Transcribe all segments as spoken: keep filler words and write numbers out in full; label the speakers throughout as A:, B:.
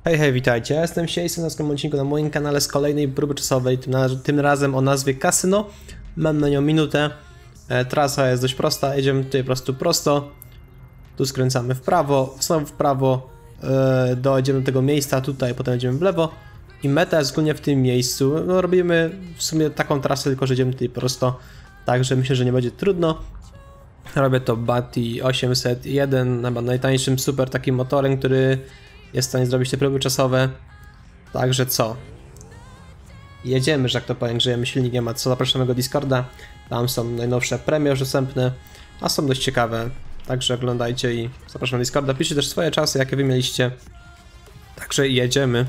A: Hej, hej, witajcie, ja jestem Siejsen na następnym odcinku na moim kanale z kolejnej próby czasowej, tym, na, tym razem o nazwie Kasyno. Mam na nią minutę, e, trasa jest dość prosta, jedziemy tutaj po prostu prosto, tu skręcamy w prawo, znowu w prawo, e, dojdziemy do tego miejsca, tutaj potem jedziemy w lewo i meta jest ogólnie w tym miejscu. No, robimy w sumie taką trasę, tylko że jedziemy tutaj prosto, także myślę, że nie będzie trudno. Robię to Bati osiemset jeden, chyba najtańszym super takim motorem, który jest w stanie zrobić te próby czasowe. Także co? Jedziemy, że jak to powiem, grzejemy silnikiem, a co, zapraszamy go Discorda. Tam są najnowsze premie już dostępne, a są dość ciekawe. Także oglądajcie i zapraszam do Discorda. Piszcie też swoje czasy, jakie wy mieliście. Także jedziemy.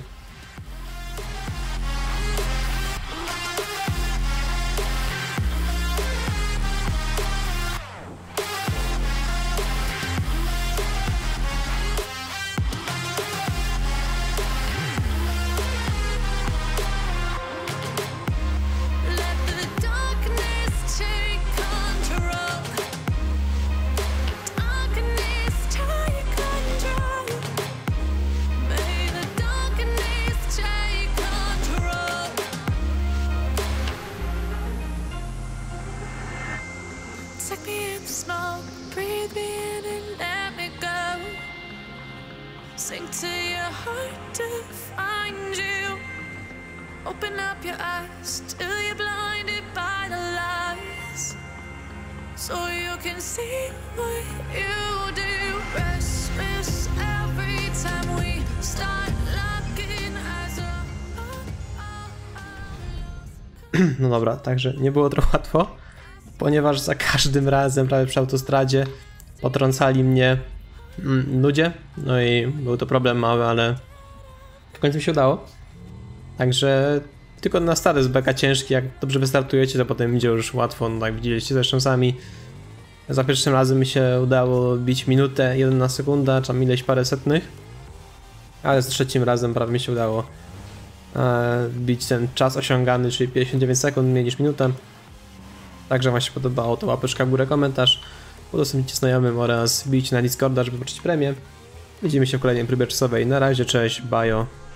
B: Take me in the smoke, breathe me in and let me go. Sink to your heart to find you. Open up your eyes till you're blinded by the lies, so you can see what you do. Restless every time we start looking as a
A: No dobra, także nie było trochę łatwo, ponieważ za każdym razem prawie przy autostradzie potrącali mnie mm, ludzie, no i był to problem mały, ale w końcu mi się udało. Także tylko na start jest beka ciężki, jak dobrze wystartujecie, to potem idzie już łatwo, no tak widzieliście zresztą sami. Za pierwszym razem mi się udało bić minutę, jedna sekunda, czy tam ileś parę setnych, ale z trzecim razem prawie mi się udało e, bić ten czas osiągany, czyli pięćdziesiąt dziewięć sekund, mniej niż minutę. Także wam się podobało, to łapeczka w górę, komentarz, udostępnijcie znajomym oraz wbijcie na Discorda, żeby zobaczyć premię. Widzimy się w kolejnej próbie czasowej. Na razie, cześć, bajo.